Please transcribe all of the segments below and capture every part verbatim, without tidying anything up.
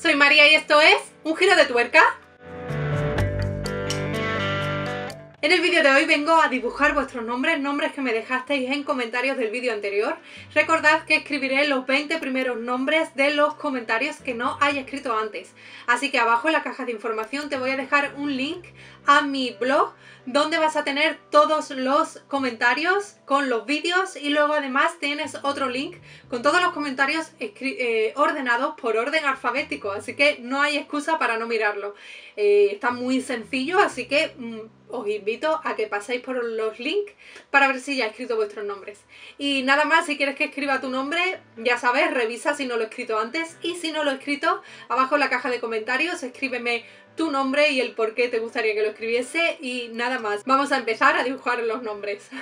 soy María y esto es Un Giro de Tuerca. En el vídeo de hoy vengo a dibujar vuestros nombres, nombres que me dejasteis en comentarios del vídeo anterior. Recordad que escribiré los veinte primeros nombres de los comentarios que no haya escrito antes. Así que abajo en la caja de información te voy a dejar un link a mi blog donde vas a tener todos los comentarios con los vídeos y luego además tienes otro link con todos los comentarios eh, ordenados por orden alfabético, así que no hay excusa para no mirarlo. Eh, está muy sencillo, así que mmm, os invito a que paséis por los links para ver si ya he escrito vuestros nombres. Y nada más, si quieres que escriba tu nombre, ya sabes, revisa si no lo he escrito antes, y si no lo he escrito, abajo en la caja de comentarios escríbeme tu nombre y el por qué te gustaría que lo escribiese y nada más. Vamos a empezar a dibujar los nombres.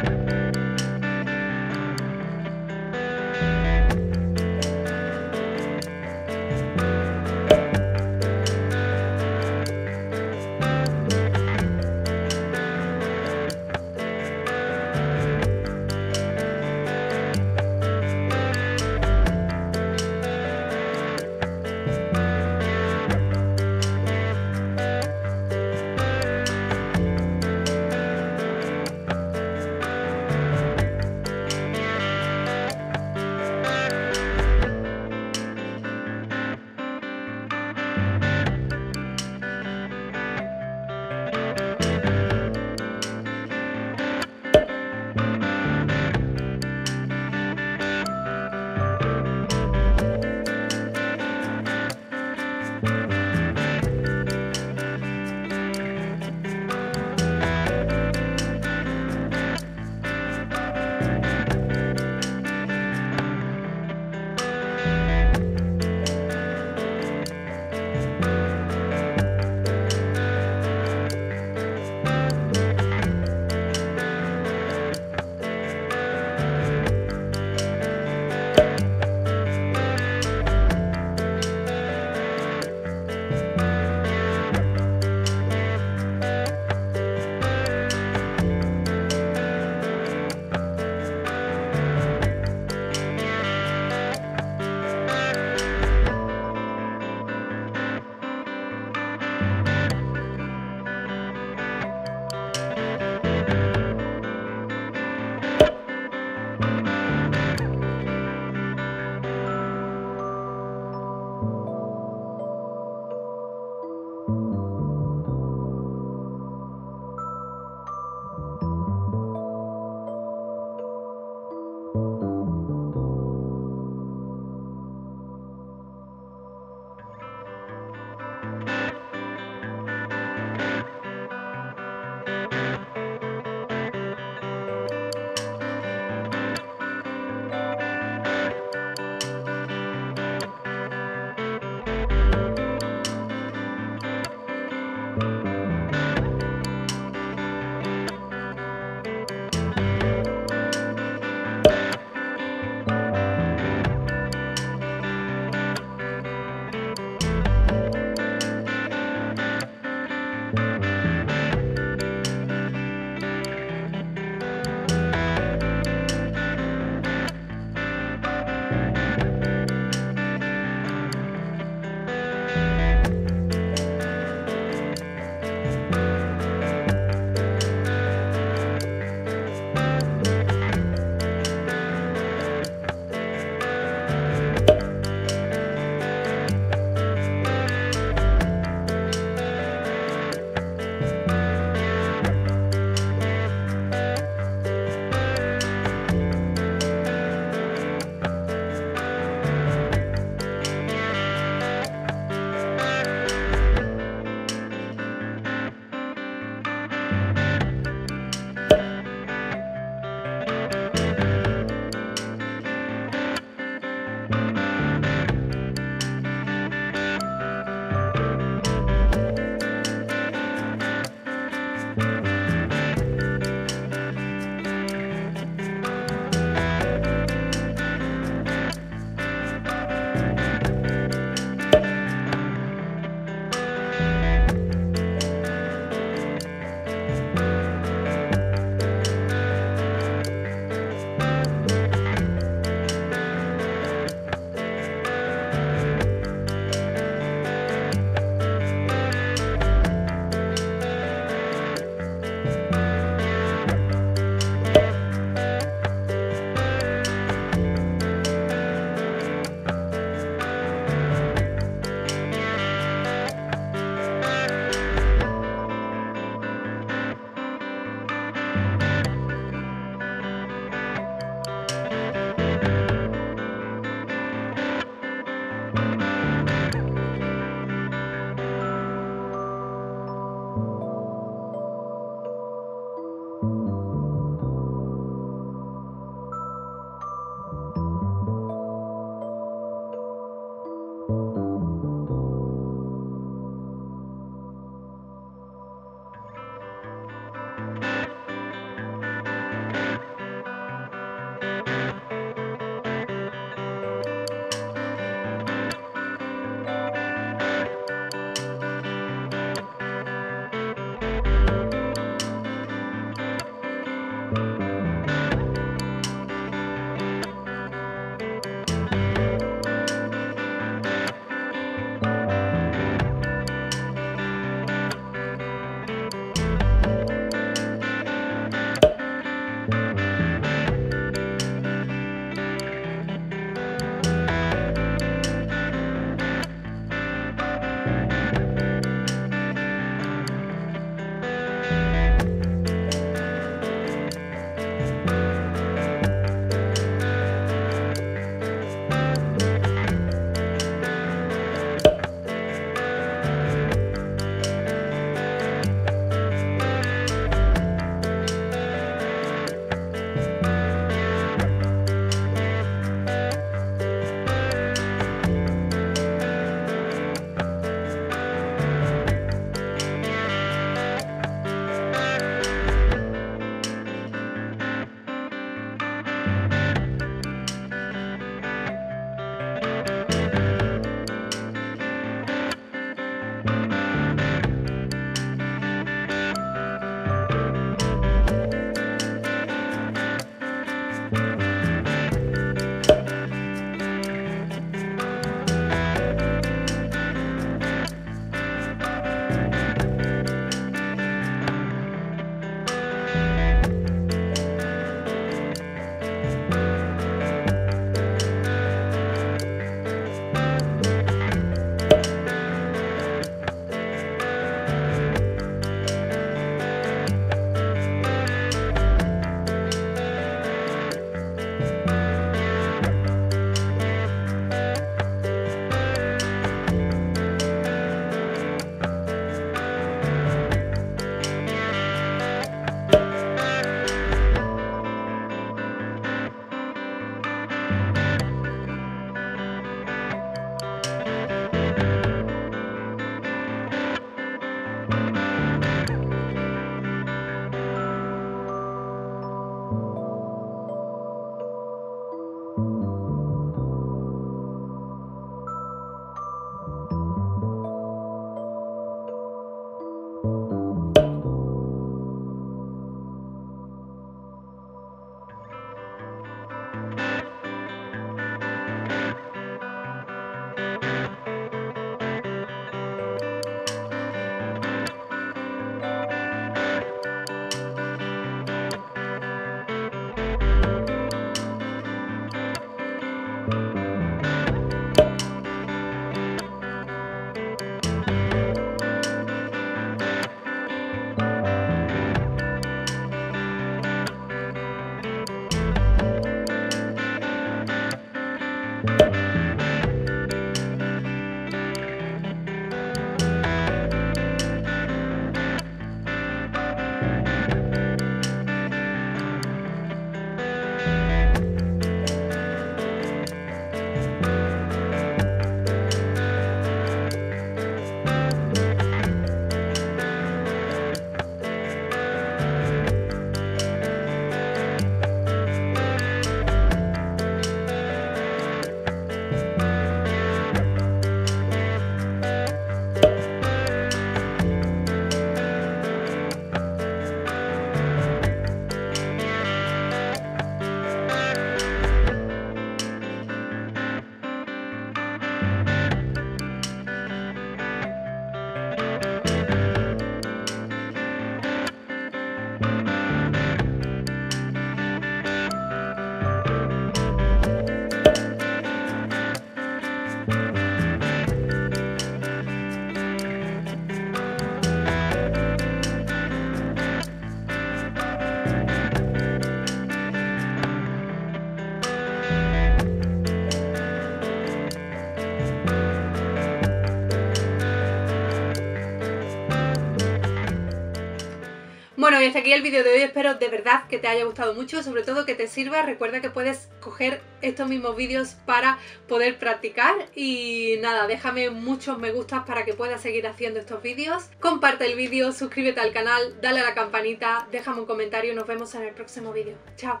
Bueno, y hasta aquí el vídeo de hoy. Espero de verdad que te haya gustado mucho, sobre todo que te sirva. Recuerda que puedes coger estos mismos vídeos para poder practicar. Y nada, déjame muchos me gustas para que puedas seguir haciendo estos vídeos. Comparte el vídeo, suscríbete al canal, dale a la campanita, déjame un comentario y nos vemos en el próximo vídeo. Chao.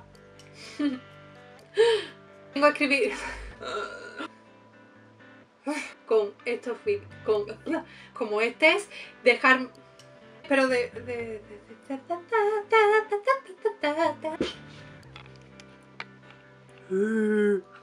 Vengo a escribir con estos vídeos, con como este es dejar, pero de, de, de, de